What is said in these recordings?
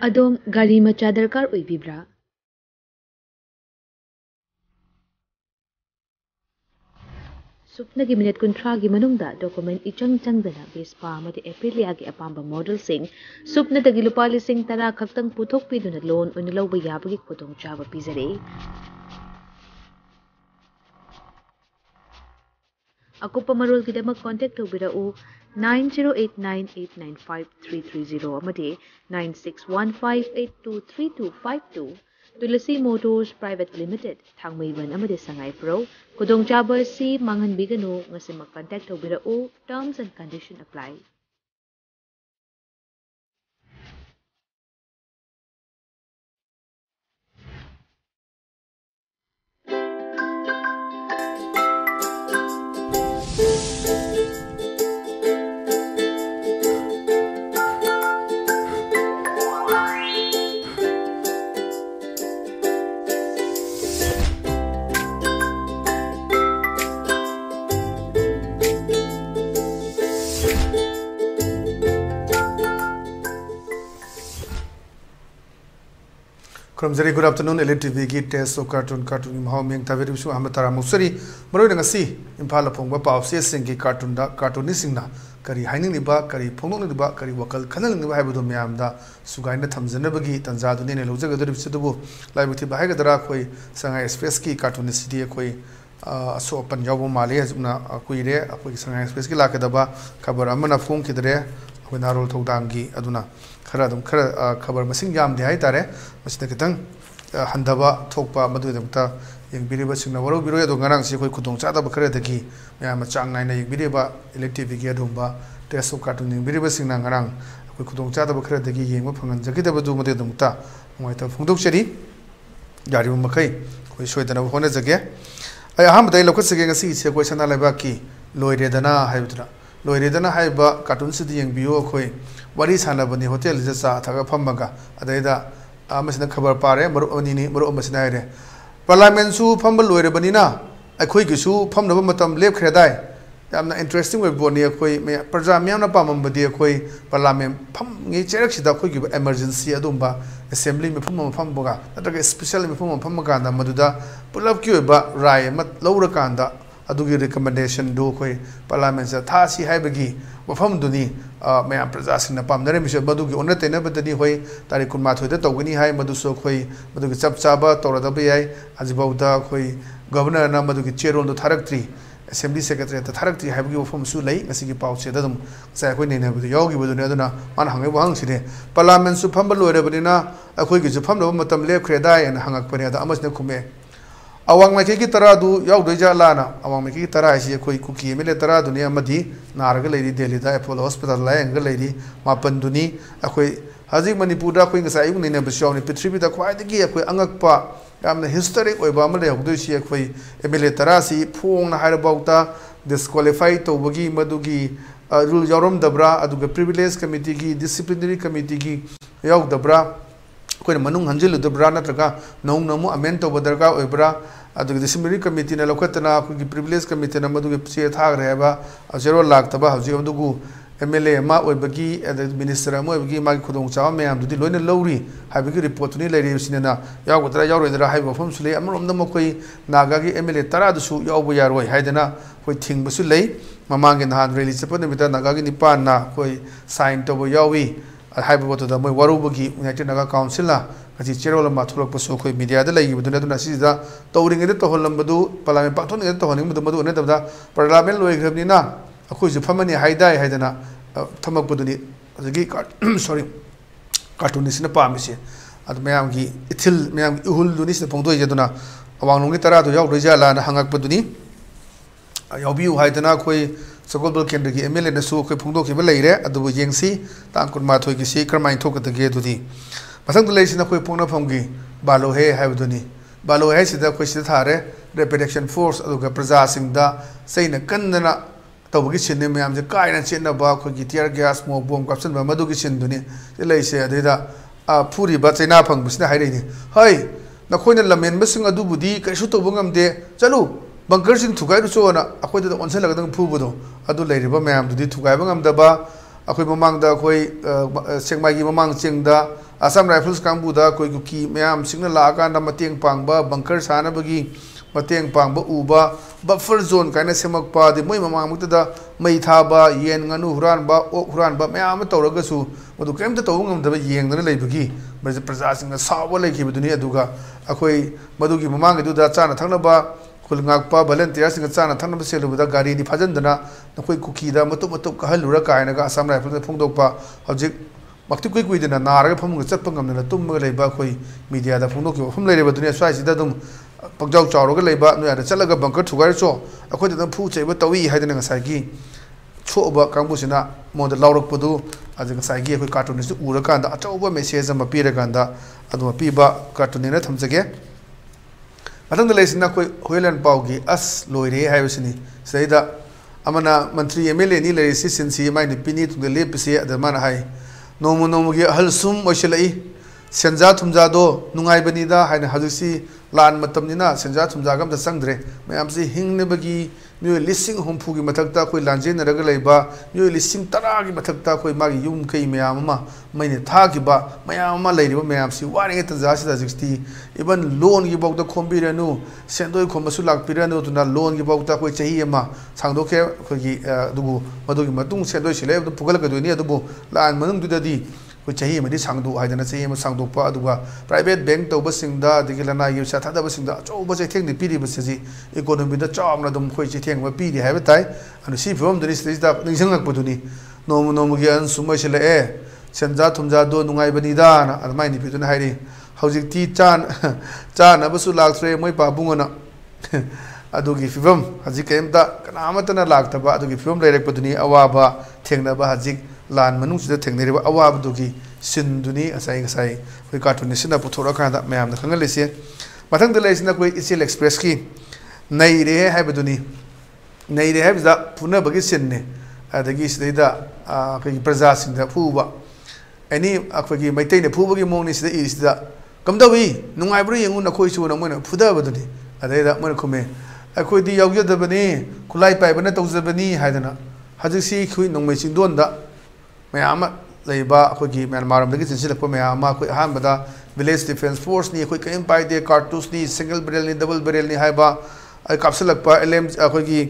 अदोम गाड़ी मचा दरकार ओइबिब्रा सुपनगी मिनट कुंथ्रागी मनुंगदा डॉक्यूमेंट इचंग चंगदना बेस्पा अमदि एप्रिलियागी अपांबा मॉडल सिंग सुपनदगी लुपा लिसिंग तरा खक्तंग पुथोकपीदुना लोन ओइना लौबा याबगी खुदोंचाबा पिजरे अकुप्पा मरोलगिदमक कांटेक्ट तौबिरउ 9089895330 अमदि 9615823252 Tulsi Motors Private Limited Thangmeiband अमदि संगाइप्रो खुदोंचाबा सी मांगहनबिगनु ngasimak कांटेक्ट तौबिरउ terms and condition apply Good afternoon, ELITETV ki test of cartoon mahoming taveri su amatara musari maroi ngasi impala phongba pawse singi cartoon singna kari haining liba kari phongno liba kari wakal khanal liba haibudo myamda sugaina thamjana bagi tanja dune ne lojaga dori bisedubu laibuti bahai gadara khoi sanga express ki cartoon city khoi aso open yawo male azuna kuire akoi sanga express ki lakadaba khabar amana phone kidre khoi narol thogdangi aduna खरा खबर मसिंग यामदे हाय तारे मसिदा खितंग हंदबा थोकपा मदुदमता यंगबिरिबा सिंगना वरो बिरो यदो ngरang si khoi khudong cha da bakare dagi myam chang nai na yingbiriba ELITETV gi adumba test of cartoon yingbiriba singna ngरang khoi khudong cha da bakare dagi yengba phangan jagi da badu made dumta moi ta phungdok cheri jari bu makai khoi soidana hone jage ai aham dai lokot sege ngasi se koi sana leba ki loire dana haibudra loire dana haiba cartoon sidi yengbiyo khoi wari sana bani hotel jasa thaga phamaga adaida amasina khabar pare maru anini maru amasina ire parliament su phambal loire bani na akhoi gi su phamnaba matam lep khredai yamna interesting we boni akhoi me praja myamna pamam badi akhoi parliament pham ngi cherak sida akhoi gi emergency adumba assembly me pham boga nataga special me pham ga na maduda pulap ki ba rai mat lawra kanda adugi recommendation do khoi parliament sa tha si haibagi wafam duni me praja singna pamnare mi madugi onate na badani hoi tarik kun ma thoida tawgani hai madu so khoi madugi chap chaba tawrada ba yai ajibauda khoi governor na madugi chairol do tharaktri assembly secretary ta tharaktri haibagi wafam su lai ngasi gi pau che dadum sai khoi ne bu yogi bu ne aduna man hangai wang sine parliament su phambal loire banina akhoi gi ju pham no matam lep khredai en hangak pane da amasne khume awang mai ki tara du yaw doi ja lana awang mai ki tara si khoi kuki mele tara duni amadi narga leidi delhi da apollo hospital la enga leidi mapan duni akhoi haji manipur da khoi ngasai ung ne bashaw ni prithvi da khwai dagi akhoi angakpa yamna historic oi ba male hokdoi si akhoi mele tara si phong na hair bauta disqualify to bagi madugi rule yarom dabra aduga privilege committee gi disciplinary committee gi yaw dabra कोई मनुंग हंजिल उदब्रा नत्रगा नौंग नमु amend तो बदरगा ओइब्रा अदुग disciplinary committee ने लखतना कुगी privilege committee न मदुगे से थाग रहेबा जेरो लाख तबा हजि अदुगु MLA मा ओइबगी minister मा ओइबगी मा खुदोंग चाव मैम दुदि लोइने लौरी हाइबगी रिपोर्ट नि लेरि सिनेना यावगदरा यावरोइदरा हाइबो फम सुले अमरोम दम कोई नागा की एमएलए तरा दुसु यावबो यारोय हाइदना कोई थिंगबसु लै ममांगे नहान रैली चपन बिता नागा की निपान ना कोई साइन तोबो यावी हाइबो तो मोय वरुबगी यूनाइटेड नागा काउंसिल ना कजी चेरोल मा थुलकपसो कोई मीडिया दा लैगी बदुना दुना सिदा तौरिंगे तो हलमबदु पार्लियामेंट पाथोनिगे तो हनिंग मदु ने तबदा पार्लियामेंट लोइग्रबनिना अखोय जु फमनी हाइदाय हाइदना थमकबदुनी अजगी सॉरी कार्टूनिस्टना पामिसे अद मयाम की इथिल मयाम उहुल दुनिसना फोंदोय जदुना अवांगनोंगी तरा दो याव रोइजाला ना हंगकबदुनी यावबिउ हाइदना कोई सगोलबल केंद्र की एमएलए नसु कोई फोंदोखिबा लैरे अदुबु येंगसी तांग कुनमाथोय की सी करमाइन थोकतगे दुदी मसंग लेसिना कोई पोंगना फमगी बालोहे हाइबदुनी बालोहे सिदा कोई सिदा थारे रेपिटेशन फोर्स अदुगा प्रजा सिंगदा सैना कन्नना तबगी सिने मयाम जे कायना चेनबा कोई टियर गैस मो बम कैप्शन बा मदुगी सिनदुनी लेसे अदेदा फुरी बा चैना फंगबसिना हाइरेनी हाय नखोइना लमेन बसिंग अदुबुदी कैसु तोबो ngamde चलु बंकर सिंह थुगाई रुचोना अखोइदा ओनसन लगदंग फुबुदो अदु लेरिबा मैम दुदी थुगाई बंगमदबा अखोइ ममांगदा अखोइ सेंगमागी ममांग चेंगदा Assam Rifles Kambuda koi kuki mayam signal laga na mateng pangba bunker sana bagi mateng pangba uba buffer zone kaina semak pa de moi mamang mutada mai thaba yen nganu huran ba ok huran ba mayam tawraga su madu kemta tawungam da yeng dana leibagi bari praja singa sawa leiki buduni aduga akoi madugi mamang du da chana thangna ba kulngakpa volunteer singa chana thangna ba selu da gari di phajan dana nakoi kuki da matu matu kahalura kaina ga Assam Rifles phongdokpa hojik Makti kui kui dina naraga phamunga chatpa ngamna tummaga leiba khoi media da phungdok ki phum leiba dunia swai sida dum pakjau chawroga leiba nu ya chalaga bunker thugar cho akhoi da phu cheiba tawi haidana ngasai gi choba kangbusina mod lawrak pudu aja ngasai gi khoi cartoon su ura kanda achauba message ama pira kanda aduma piba cartoon na thamjage matang da leisina khoi hoilan paugi as loire haibasini saida amana mantri MLA ni le si sinsi mai ni pini tu le pisi adamana hai nomu nomu gi halsum oisilai senja thumja do nungai banida haina hajisi lan matam nina senja thumja gam da sangdre mayam si hingne bagi mi listing hompu gi mathakta koi lanje na raga leiba mi listing tara gi mathakta koi magi yum kai mayam ma maine tha gi ba mayam ma leiriba mayam si wari ta ja si da 60 even loan gi bokta khombi ranu sendoi khomasu lak piranu tuna loan gi bokta koi chahi ma sangdokhe koi gi dugu madugi matung sendoi sile du pugal ka duni adubu lan manung du di koi chahi ma di sangdu haidana chahi ma sangdu pa aduga private bank to basingda digilana yu sa thada basingda cho ba chai theng ni piri basiji economy da chamna dum khoi chi theng ma piri haiba tai anu si from the stage da ningsangak poduni nomu nomu gi an sumai sile e senja thumja do nungai banida na admai ni pituna hairi hojik ti chan na basu laktre moi pa bungona adugi fibam hajik kemta kanamatana laktaba adugi fibam leirek poduni awaba thengna ba hajik lan manung sida thengneriba awaba dugi sinduni asai asai koi cartoon sina puthora kanda mayam na khangal lese mathang de leisina koi isil express ki nei re haibaduni nei re haibda puna bagi sinne adagi sida koi praja singda phuba any akhoi maitai ne phubagi mongni sida isida kamdawi nungai bru yengu na khoi chu na moina phuda baduni adaida moina khume akhoi di yawyadabani kulai pai bana tawjabani haidana hajisi khui nongmai singdonda mayama leiba akhoi Myanmar dagi chinsilakpa mayama akhoi ahanbada village defense force ni akhoi kaim pai de cartouche ni single barrel ni double barrel ni haiba ai kapsalakpa LM akhoi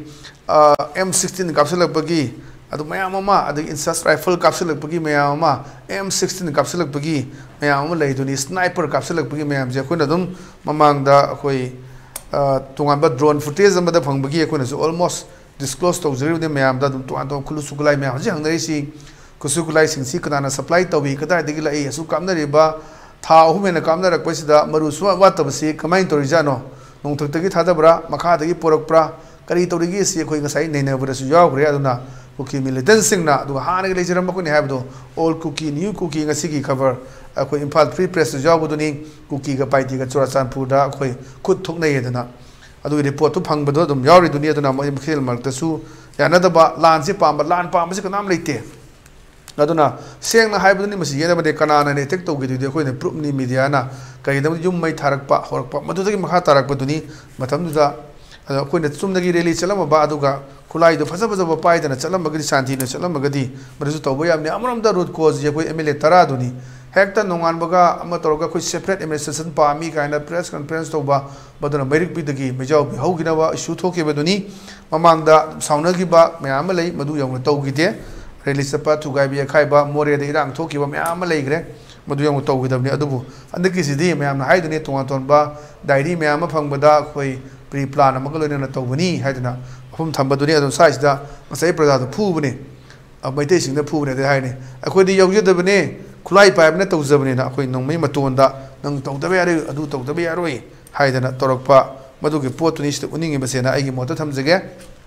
M16 kapsalakpa gi adu mayama ma adu insas rifle kapsalakpa gi mayama M16 kapsalakpa gi mayama leiduni sniper kapsalakpa gi mayam je akhoi adum mamangda akhoi tungamba drone footage amada phangbagi akhoi na almost disclose tawjari de mayam da dum tuan to khulu sukulai mayam ji hangnari si kusukulai singsi kana supply tawi kada digi lai asu kamnari ba tha humena kamnarak pasida maru suwa watabasi kamai torijano nongthak tagi thadabra makha dagi porakpra kari torigi si khoi ngasai neinabra su yawgre aduna kuki militant singna du hana gi lejiram ko ni habdo all cookie new cookie ngasi gi cover akhoi imphal free press su yawbuduni cookie ga paiti ga churachanpur da akhoi khut thoknai edana adu report tu phangbado dum yawri dunia duna mai khel marta su yanadaba lansi pamba lan pamba si kanam leite aduna sengna haibuduni masi yena bade kanana ne tek to gi de khoi ne proof ni media na kai dam yum mai tharakpa horakpa madudagi makha tarakpa duni matam duda khoi ne chumdagi rally chalama ba aduga kulai do faza faza ba pai dana chalama gadi shanti ne chalama gadi barasu to boyam ne amram da road cause je khoi MLA tara duni hekta nongan baga ama toroga khoi separate administration pa mi kaina press conference to ba badana merik bidagi mejau bi hogina ba issue thoke beduni mamangda saunagi ba mayam lei madu yong to gide release pa thugai bi khaiba more de irang thoki ba mayam leigre madu yong to gidabni adubu andaki sidi mayam na haiduni ton ba diary mayam phangbada khoi pre plan amagalo na to bani haiduna hum thambaduni adum size da masai prada phu bune maite sing da phu bune de haine akhoi di yawjadabne khulai paib na tawjabne na akhoi nongmai matonda nang tawdabe yare adu tawdabe yaroi haidana torokpa madugi potuni sta uningi basena aigi mota thamjage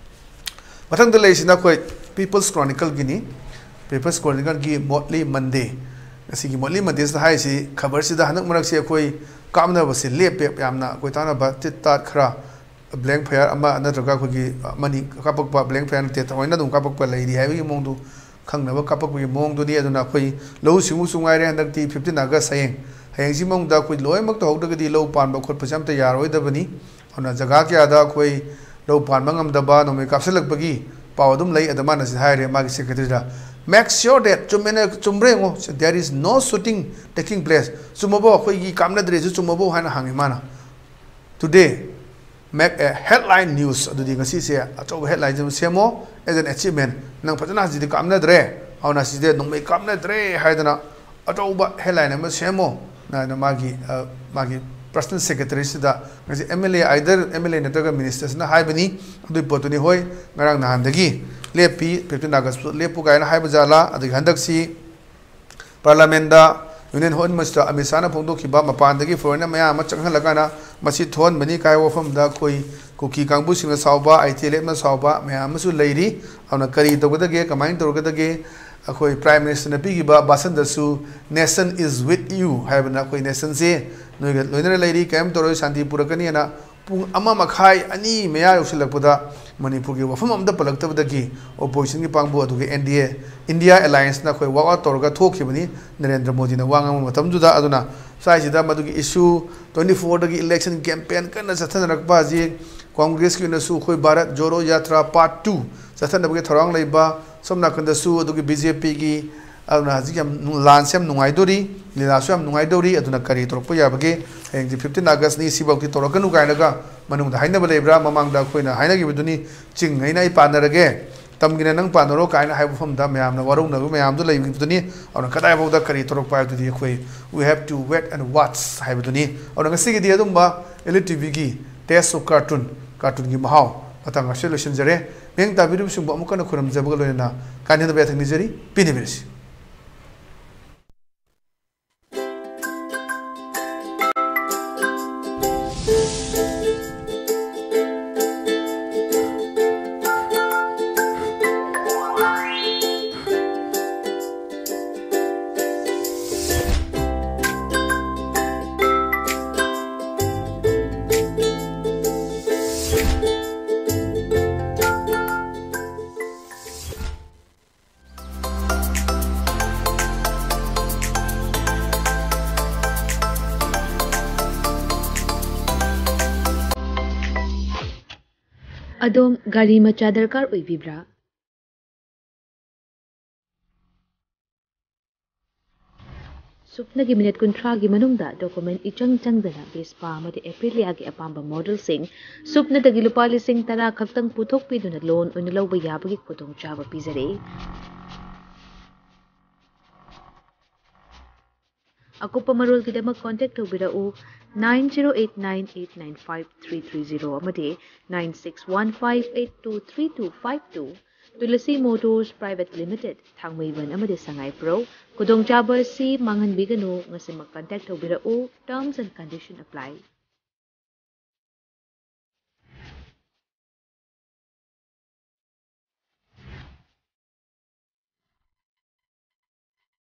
mathang da leisina khoi people's chronicle gini people's chronicle gi motly monday asigi motly monday sa haisi khabar sida hanak marak se khoi kamna base lepe yamna khoi tana ba titta khra blank fire ama anatraga khoi mani kapakpa blank fire te toina dum kapakpa leiri haibi mongdu khangna kapakpa mongdu ni aduna khoi low singu sungai re andakti 15 august sayeng hayeng si mongda khoi loimak to hogdagadi low pan ba khot pasam ta yaroi dabani ona jaga kya da khoi low pan mangam daba no me kapsalak bagi pawadum lei adama na haire magi secretary da make sure that there is no shooting taking place. Sumabo koi kamna dre sumabo hana hangimana. Today, make a headline news. Adu di ngasi se acho headline jam semo as an achievement. Nang patana ji di kamna dre. Au na si de nong me kamna dre haidana acho ba headline am semo na magi personal secretary sida ngasi MLA either MLA nataga ministers na haibani adu potuni hoi ngarang nahan dagi lepi 15 August lepu kaina haibajala adu handak si parliament da Union Hon Minister Amisana Pongdo Kiba Mapandagi foreigner maya machang lagana masi thon mani kai wafam da koi kuki kangbu singa sauba ITLM na sauba maya masu leiri auna kari togdage kamain togdage akoi prime minister na pigiba basan dasu nation is with you haibana koi nation se noiga loinera leiri kam toro shanti purakani na pung ama makhai ani maya usilakpuda Manipur ki wafam amda palaktabdagi opposition ki pangbu aduge NDA India Alliance na koi wawa torga thokibani Narendra Modi na wangam matamjuda aduna saisida madugi issue 24 dagi election campaign kana sathan rakba ji Congress ki na su koi Bharat Joro Yatra part 2 sathan dagi thorang leiba somna kanda su adugi BJP ki aduna ji kam lansam nungai dori lilasam nungai dori aduna kari torpo yabage heng 15 August ni sibauti torokanu kainaga manung da haina balebra mamang da koina haina gi buduni ching haina I panarage tamgina nang panoro kaina haibu fam da mayam na warung na mayam do lai buduni auna kadai bau da kari torok pa dudi khoi we have to wait and watch haibu duni auna ngasi gi dia dumba ELITETV gi test of cartoon gi mahau patang solution jare meng ta biru sung ba mukana khuram jabaga loina kanin da bethang ni jari pinibirsi Adom gari macha darkar oibibra Supnagi minute kuntra gi manungda document ichang changdana bespa amadi Aprilia gi apamba model sing supna dagi lupa lising tara khaktang puthok piduna loan unilawba yabagi khudong chaba pizare Akupa marol kidamak contact tobirau 9089895330 amadi 9615823252 Tulasi Motors Private Limited Thangmaiban amadi Sangai Pro Kudong Chaba si Mangan Bigano ngasi mag-contact tobirau terms and condition apply